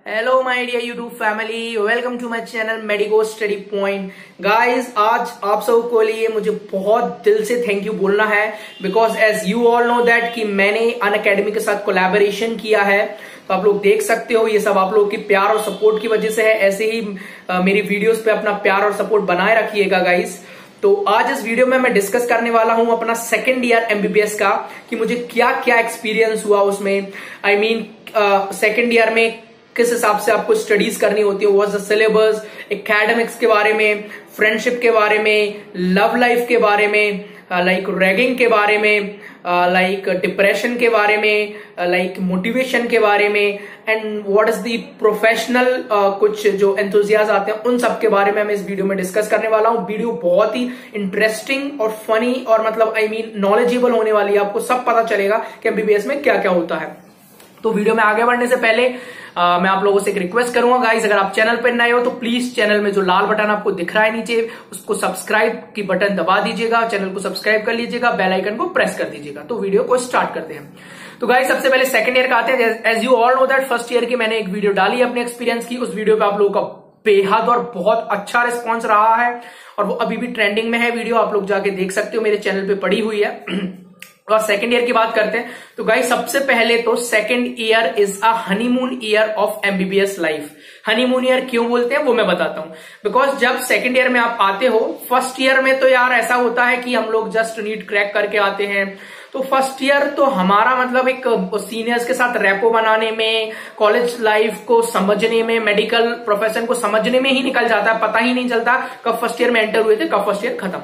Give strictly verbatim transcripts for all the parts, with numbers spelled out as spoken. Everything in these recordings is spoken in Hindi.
Hello my dear YouTube family, welcome to my channel medico study point. Guys, आज आप सबको लिए मुझे बहुत दिल से थैंक यू बोलना है, because as you all know that कि मैंने अनअकैडमी के साथ कोलैबोरेशन किया है। तो आप लोग देख सकते हो, ये सब आप लोगों की प्यार और सपोर्ट की वजह से है। ऐसे ही आ, मेरी वीडियोस पे अपना प्यार और सपोर्ट बनाए रखिएगा गाइस। तो आज इस वीडियो में मैं डिस्कस करने वाला हूं अपना सेकेंड ईयर एमबीबीएस का, कि मुझे क्या क्या एक्सपीरियंस हुआ उसमें। आई मीन सेकेंड ईयर में किस हिसाब से आपको स्टडीज करनी होती है, व्हाट द सिलेबस, एकेडमिक्स के बारे में, फ्रेंडशिप के बारे में, लव लाइफ के बारे में, लाइक uh, रैगिंग like के बारे में, लाइक uh, डिप्रेशन like के बारे में, लाइक uh, मोटिवेशन like के बारे में, and what is the professional कुछ जो एंथुजियाज आते हैं उन सब के बारे में मैं इस वीडियो में डिस्कस करने वाला हूं। वीडियो बहुत ही इंटरेस्टिंग और फनी और मतलब आई मीन नॉलेजेबल होने वाली है। आपको सब पता चलेगा कि एमबीबीएस में क्या क्या होता है। तो वीडियो में आगे बढ़ने से पहले आ, मैं आप लोगों से एक रिक्वेस्ट करूंगा गाइस, अगर आप चैनल पर नए हो तो प्लीज चैनल में जो लाल बटन आपको दिख रहा है नीचे, उसको सब्सक्राइब की बटन दबा दीजिएगा, चैनल को सब्सक्राइब कर लीजिएगा, बेल आइकन को प्रेस कर दीजिएगा। तो वीडियो को स्टार्ट करते हैं। तो गाइस, सबसे पहले सेकंड ईयर का आते हैं। As you all know that first year की मैंने एक वीडियो डाली है अपने एक्सपीरियंस की। उस वीडियो पे आप लोगों का बेहद और बहुत अच्छा रिस्पॉन्स रहा है और वो अभी भी ट्रेंडिंग में है वीडियो, आप लोग जाके देख सकते हो, मेरे चैनल पे पड़ी हुई है। और सेकेंड ईयर की बात करते हैं तो गाइस, सबसे पहले तो second year is a honeymoon year of MBBS life. Honeymoon year क्यों बोलते हैं वो मैं बताता हूं। बिकॉज जब सेकेंड ईयर में आप आते हो, फर्स्ट ईयर में तो यार ऐसा होता है कि हम लोग जस्ट नीट क्रैक करके आते हैं। तो फर्स्ट ईयर तो हमारा मतलब एक सीनियर्स के साथ रैपो बनाने में, कॉलेज लाइफ को समझने में, मेडिकल प्रोफेशन को समझने में ही निकल जाता है। पता ही नहीं चलता कब फर्स्ट ईयर में एंटर हुए थे, कब फर्स्ट ईयर खत्म।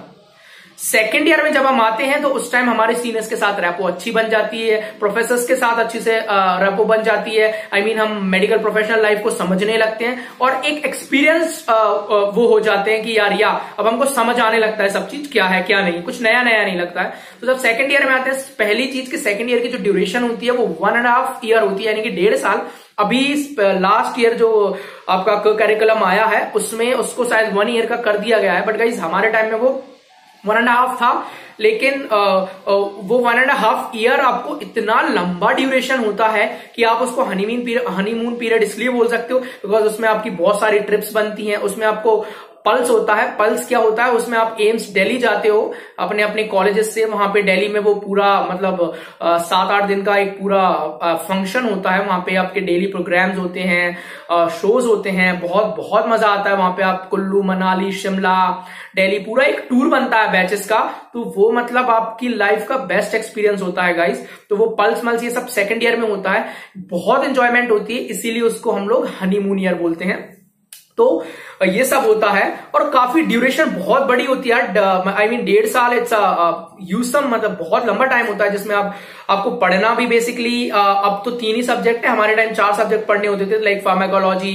सेकेंड ईयर में जब हम आते हैं तो उस टाइम हमारे सीनियर्स के साथ रैपो अच्छी बन जाती है, प्रोफेसर्स के साथ अच्छी से रैपो बन जाती है। आई I मीन mean, हम मेडिकल प्रोफेशनल लाइफ को समझने लगते हैं और एक एक्सपीरियंस वो हो जाते हैं कि यार या अब हमको समझ आने लगता है सब चीज क्या है क्या नहीं, कुछ नया नया नहीं लगता है। तो जब सेकेंड ईयर में आते हैं, पहली चीज की सेकेंड ईयर की जो ड्यूरेशन होती है वो वन एंड हाफ ईयर होती है, यानी कि डेढ़ साल। अभी लास्ट ईयर जो आपका करिकुलम आया है उसमें उसको शायद वन ईयर का कर दिया गया है, बट गाइस हमारे टाइम में वो वन एंड हाफ था। लेकिन आ, आ, वो वन एंड हाफ ईयर आपको इतना लंबा ड्यूरेशन होता है कि आप उसको हनीमून पीरियड हनीमून पीरियड इसलिए बोल सकते हो बिकॉज उसमें आपकी बहुत सारी ट्रिप्स बनती हैं। उसमें आपको पल्स होता है। पल्स क्या होता है, उसमें आप एम्स दिल्ली जाते हो अपने अपने कॉलेजेस से। वहां पे दिल्ली में वो पूरा मतलब सात आठ दिन का एक पूरा फंक्शन होता है। वहां पे आपके डेली प्रोग्राम्स होते हैं, शोज होते हैं, बहुत बहुत मजा आता है। वहां पे आप कुल्लू, मनाली, शिमला, दिल्ली पूरा एक टूर बनता है बैचेस का। तो वो मतलब आपकी लाइफ का बेस्ट एक्सपीरियंस होता है गाइस। तो वो पल्स मल्स ये सब सेकेंड ईयर में होता है, बहुत एंजॉयमेंट होती है, इसीलिए उसको हम लोग हनीमून ईयर बोलते हैं। तो ये सब होता है और काफी ड्यूरेशन बहुत बड़ी होती है। आई मीन डेढ़ साल इट्स यूसम मतलब बहुत लंबा टाइम होता है, जिसमें आप आपको पढ़ना भी बेसिकली uh, अब तो तीन ही सब्जेक्ट है। हमारे टाइम चार सब्जेक्ट पढ़ने होते थे, like pharmacology,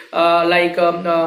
like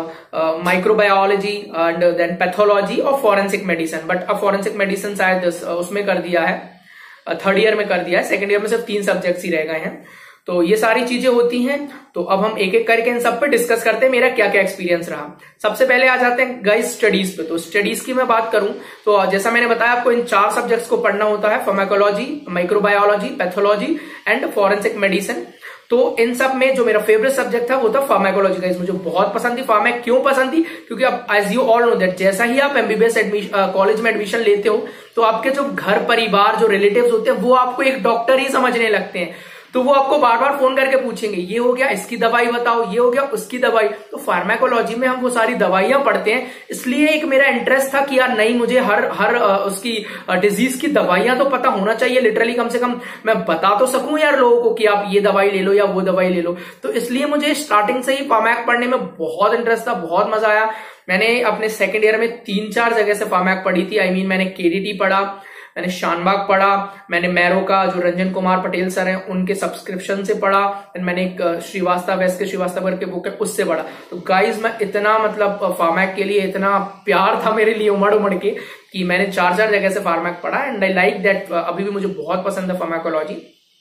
microbiology and then pathology और फॉरेंसिक मेडिसिन। बट अब फॉरेंसिक मेडिसिन शायद उसमें कर दिया है, थर्ड ईयर में कर दिया है। सेकेंड ईयर में सिर्फ तीन सब्जेक्ट्स ही रह गए हैं। तो ये सारी चीजें होती हैं। तो अब हम एक एक करके इन सब पे डिस्कस करते हैं मेरा क्या क्या एक्सपीरियंस रहा। सबसे पहले आ जाते हैं गाइस स्टडीज पे। तो स्टडीज की मैं बात करूं तो जैसा मैंने बताया आपको इन चार सब्जेक्ट्स को पढ़ना होता है, pharmacology, microbiology, pathology and forensic medicine. तो इन सब में जो मेरा फेवरेट सब्जेक्ट था वो था फार्माकोलॉजी गाइस। मुझे बहुत पसंद थी। फार्मा क्यों पसंद थी, क्योंकि अब as you all know that जैसा ही आप एमबीबीएस एडमिशन कॉलेज में एडमिशन लेते हो तो आपके जो घर परिवार जो रिलेटिव्स होते हैं वो आपको एक डॉक्टर ही समझने लगते हैं। तो वो आपको बार बार फोन करके पूछेंगे, ये हो गया इसकी दवाई बताओ, ये हो गया उसकी दवाई। तो फार्माकोलॉजी में हम वो सारी दवाइयां पढ़ते हैं, इसलिए एक मेरा इंटरेस्ट था कि यार नहीं, मुझे हर हर उसकी डिजीज की दवाइयां तो पता होना चाहिए। लिटरली कम से कम मैं बता तो सकूं यार लोगों को कि आप ये दवाई ले लो या वो दवाई ले लो। तो इसलिए मुझे स्टार्टिंग से ही फार्मैक पढ़ने में बहुत इंटरेस्ट था, बहुत मजा आया। मैंने अपने सेकेंड ईयर में तीन चार जगह से फार्मैक पढ़ी थी। आई I मीन mean, मैंने केडीटी पढ़ा, मैंने शानबाग पढ़ा, मैंने मैरो का जो रंजन कुमार पटेल सर हैं उनके सब्सक्रिप्शन से पढ़ा, एंड मैंने एक श्रीवास्तव एस के श्रीवास्तव के बुक है उससे पढ़ा। तो गाइज मैं इतना मतलब फार्मैक के लिए इतना प्यार था मेरे लिए उमड़ उमड़ के कि मैंने चार चार जगह से फार्मैक पढ़ा एंड आई लाइक दैट। अभी भी मुझे बहुत पसंद है फार्माकोलॉजी।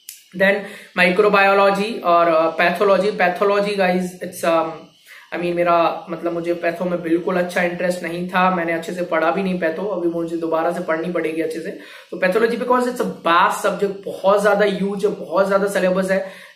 देन माइक्रोबायोलॉजी और pathology. Pathology guys it's I mean मेरा मतलब मुझे पैथो में बिल्कुल अच्छा इंटरेस्ट नहीं था, मैंने अच्छे से पढ़ा भी नहीं पैथो, अभी मुझे दोबारा से पढ़नी पड़ेगी अच्छे से। तो pathology because it's a vast subject, बहुत ज्यादा यूज है, बहुत ज्यादा सिलेबस है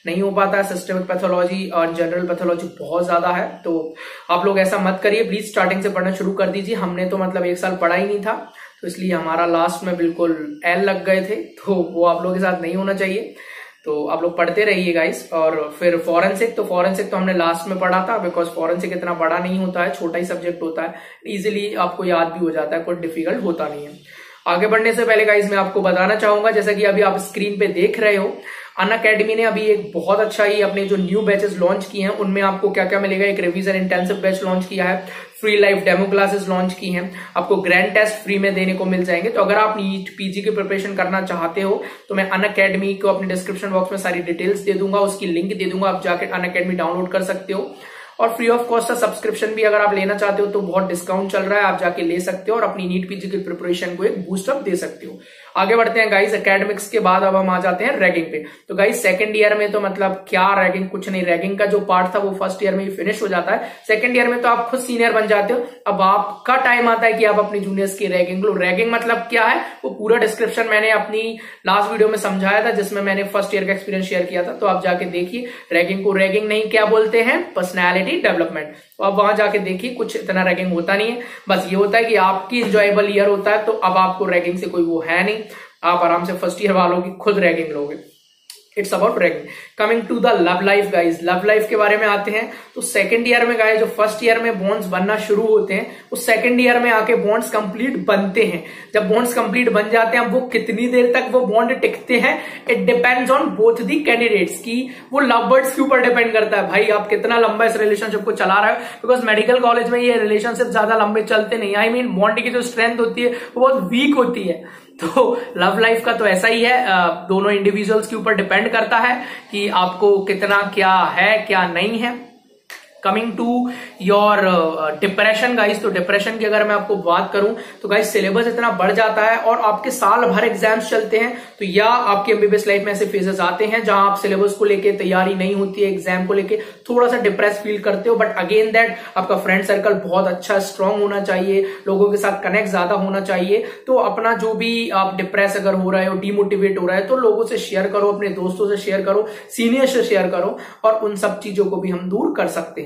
नहीं हो पाता है। सिस्टमिक पैथोलॉजी और जनरल पैथोलॉजी बहुत ज्यादा है, तो आप लोग ऐसा मत करिए, प्लीज स्टार्टिंग से पढ़ना शुरू कर दीजिए। हमने तो मतलब एक साल पढ़ा ही नहीं था, तो इसलिए हमारा लास्ट में बिल्कुल एल लग गए थे, तो वो आप लोगों के साथ नहीं होना चाहिए। तो आप लोग पढ़ते रहिए गाइस। और फिर फॉरेंसिक, तो फॉरेंसिक तो हमने लास्ट में पढ़ा था, बिकॉज फॉरेंसिक इतना बड़ा नहीं होता है, छोटा ही सब्जेक्ट होता है, इजीली आपको याद भी हो जाता है, कोई डिफिकल्ट होता नहीं है। आगे बढ़ने से पहले गाइस मैं आपको बताना चाहूंगा, जैसा कि अभी आप स्क्रीन पे देख रहे हो, अनअकैडमी ने अभी एक बहुत अच्छा ही अपने जो न्यू बैचेस लॉन्च किए हैं उनमें आपको क्या क्या मिलेगा। एक रिवीजन इंटेंसिव बैच लॉन्च किया है, free live demo classes launch की हैं, आपको ग्रैंड टेस्ट फ्री में देने को मिल जाएंगे। तो अगर आप नीट पीजी की प्रिपरेशन करना चाहते हो तो मैं अनअकैडमी को अपने डिस्क्रिप्शन बॉक्स में सारी डिटेल्स दे दूंगा, उसकी लिंक दे दूंगा, आप जाके अनअकैडमी डाउनलोड कर सकते हो। और फ्री ऑफ कॉस्ट का सब्सक्रिप्शन भी अगर आप लेना चाहते हो तो बहुत डिस्काउंट चल रहा है, आप जाके ले सकते हो और अपनी नीट पीजी की प्रिपरेशन को एक बूस्टअप दे सकते हो। आगे बढ़ते हैं गाइस, एकेडमिक्स के बाद अब हम आ जाते हैं रैगिंग पे। तो गाइस सेकंड ईयर में तो मतलब क्या रैगिंग, कुछ नहीं, रैगिंग का जो पार्ट था वो फर्स्ट ईयर में ही फिनिश हो जाता है। सेकंड ईयर में तो आप खुद सीनियर बन जाते हो, अब आपका टाइम आता है कि आप अपनी जूनियर्स की रैगिंग लो। रैगिंग मतलब क्या है वो पूरा डिस्क्रिप्शन मैंने अपनी लास्ट वीडियो में समझाया था, जिसमें मैंने फर्स्ट ईयर का एक्सपीरियंस शेयर किया था, तो आप जाके देखिए। रैगिंग को रैगिंग नहीं क्या बोलते हैं, पर्सनैलिटी डेवलपमेंट। तो आप वहां जाके देखिए, कुछ इतना रैगिंग होता नहीं है, बस ये होता है कि आपकी इंजॉयबल ईयर होता है, तो अब आपको रैगिंग से कोई वो है नहीं, आप आराम से फर्स्ट ईयर वालों की खुद रैगिंग लोगे। It's about ragging. Coming to the love life guys, love life के बारे में आते हैं। तो सेकंड ईयर में गाइज जो फर्स्ट ईयर में बॉन्ड्स बनना शुरू होते हैं, वो सेकंड ईयर में आके बॉन्ड्स कंप्लीट बनते हैं। जब बॉन्ड्स कंप्लीट बन जाते हैं, वो कितनी देर तक वो बॉन्ड टिकते हैं, it depends on both the candidates की, वो लव बर्ड्स के ऊपर डिपेंड करता है। भाई आप कितना लंबा इस रिलेशनशिप को चला रहे हो, बिकॉज मेडिकल कॉलेज में ये रिलेशनशिप ज्यादा लंबे चलते नहीं। आई मीन बॉन्ड की जो स्ट्रेंथ होती है वो बहुत वीक होती है। तो लव लाइफ का तो ऐसा ही है, दोनों इंडिविजुअल्स के ऊपर डिपेंड करता है कि आपको कितना क्या है क्या नहीं है। Coming to your depression guys, तो डिप्रेशन की अगर मैं आपको बात करूं तो गाइस सिलेबस इतना बढ़ जाता है और आपके साल भर एग्जाम्स चलते हैं, तो या आपकी एमबीबीएस लाइफ में ऐसे फेजेस आते हैं जहां आप सिलेबस को लेके तैयारी नहीं होती है, एग्जाम को लेके थोड़ा सा डिप्रेस फील करते हो। बट अगेन दैट आपका फ्रेंड सर्कल बहुत अच्छा स्ट्रांग होना चाहिए, लोगों के साथ कनेक्ट ज्यादा होना चाहिए। तो अपना जो भी आप डिप्रेस अगर हो रहे हो, डिमोटिवेट हो रहा है, तो लोगों से शेयर करो, अपने दोस्तों से शेयर करो, सीनियर से शेयर करो, और उन सब चीजों को भी हम दूर कर सकते हैं।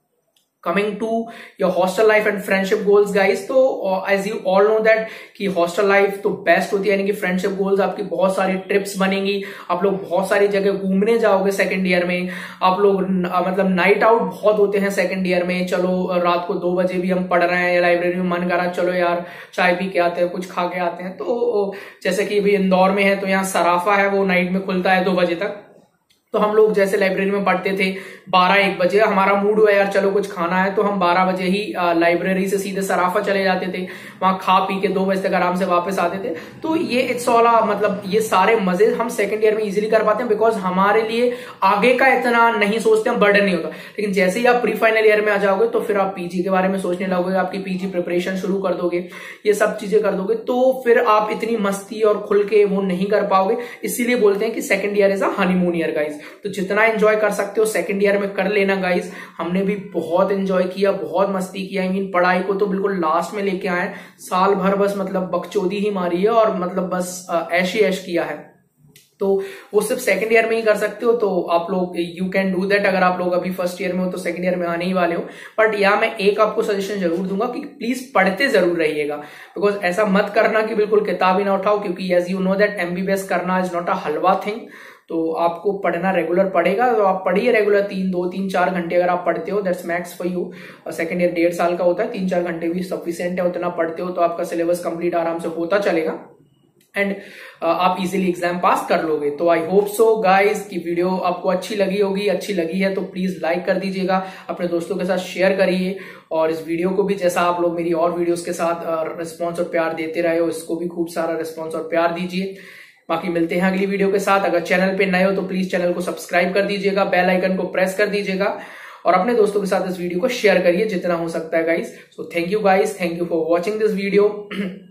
Coming to your hostel life and friendship goals guys, तो as you all know that कि हॉस्टल लाइफ तो बेस्ट होती है, यानी कि फ्रेंडशिप गोल्स आपकी बहुत सारी ट्रिप्स बनेंगी, आप लोग बहुत सारी जगह घूमने जाओगे सेकंड ईयर में, आप लोग मतलब नाइट आउट बहुत होते हैं सेकंड ईयर में। चलो रात को दो बजे भी हम पढ़ रहे हैं, लाइब्रेरी में मन करा चलो यार चाय पी के आते हैं, कुछ खा के आते हैं। तो जैसे कि अभी इंदौर में है तो यहाँ सराफा है, वो नाइट में खुलता है दो बजे तक, तो हम लोग जैसे लाइब्रेरी में पढ़ते थे बारह एक बजे, हमारा मूड हुआ यार चलो कुछ खाना है, तो हम बारह बजे ही लाइब्रेरी से सीधे सराफा चले जाते थे, वहां खा पी के दो बजे तक आराम से वापस आते थे। तो ये इट्स ऑल मतलब ये सारे मजे हम सेकंड ईयर में इजीली कर पाते हैं, बिकॉज हमारे लिए आगे का इतना नहीं सोचते हैं, बर्डन नहीं होता। लेकिन जैसे ही आप प्री फाइनल ईयर में आ जाओगे तो फिर आप पीजी के बारे में सोचने लगोगे, आपकी पीजी प्रिपरेशन शुरू कर दोगे, ये सब चीजें कर दोगे, तो फिर आप इतनी मस्ती और खुल के वो नहीं कर पाओगे। इसीलिए बोलते हैं कि second year is a honeymoon year guys. तो जितना एंजॉय कर सकते हो सेकंड ईयर में कर लेना गाइस। हमने भी बहुत एंजॉय किया, बहुत मस्ती किया। आई मीन पढ़ाई को तो बिल्कुल लास्ट में लेके आए, साल भर बस मतलब बकचोदी ही मारी है और मतलब बस ऐश ही ऐश किया है। तो वो सिर्फ सेकंड ईयर में ही कर सकते हो, तो आप लोग यू कैन डू दैट। अगर आप लोग अभी फर्स्ट ईयर में हो तो सेकंड ईयर में आने ही वाले हो। बट या मैं एक आपको सजेशन जरूर दूंगा कि प्लीज पढ़ते जरूर रहिएगा, बिकॉज ऐसा मत करना कि बिल्कुल किताब ही ना उठाओ, क्योंकि as you know that MBBS करना is not a halwa thing. तो आपको पढ़ना रेगुलर पड़ेगा, तो आप पढ़िए रेगुलर, तीन दो तीन चार घंटे अगर आप पढ़ते हो दैट्स मैक्स फॉर यू। और सेकंड ईयर डेढ़ साल का होता है, तीन चार घंटे भी सफिशिएंट है, उतना पढ़ते हो तो आपका सिलेबस कंप्लीट आराम से होता चलेगा एंड uh, आप इजीली एग्जाम पास कर लोगे। तो आई होप सो गाइस की वीडियो आपको अच्छी लगी होगी, अच्छी लगी है तो प्लीज लाइक कर दीजिएगा, अपने दोस्तों के साथ शेयर करिए, और इस वीडियो को भी जैसा आप लोग मेरी और वीडियोस के साथ रिस्पॉन्स और प्यार देते रहे हो, इसको भी खूब सारा रिस्पॉन्स और प्यार दीजिए। बाकी मिलते हैं अगली वीडियो के साथ। अगर चैनल पे नए हो तो प्लीज चैनल को सब्सक्राइब कर दीजिएगा, बेल आइकन को प्रेस कर दीजिएगा, और अपने दोस्तों के साथ इस वीडियो को शेयर करिए जितना हो सकता है guys. So thank you guys, thank you for watching this video.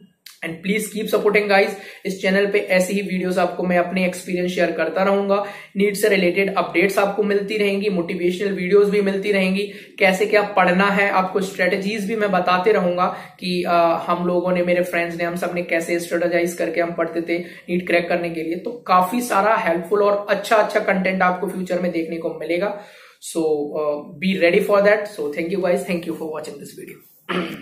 And please keep supporting guys. इस चैनल पे ऐसी ही वीडियोस आपको मैं अपने एक्सपीरियंस शेयर करता रहूंगा। नीट से रिलेटेड अपडेट्स आपको मिलती रहेंगी, मोटिवेशनल वीडियोस भी मिलती रहेंगी, कैसे क्या पढ़ना है, आपको स्ट्रेटेजीज भी मैं बताते रहूंगा कि आ, हम लोगों ने, मेरे फ्रेंड्स ने, हम सब ने कैसे स्ट्रेटेजाइज करके हम पढ़ते थे नीट क्रैक करने के लिए। तो काफी सारा हेल्पफुल और अच्छा अच्छा कंटेंट आपको फ्यूचर में देखने को मिलेगा। So be ready for that. So thank you guys, thank you for watching this video.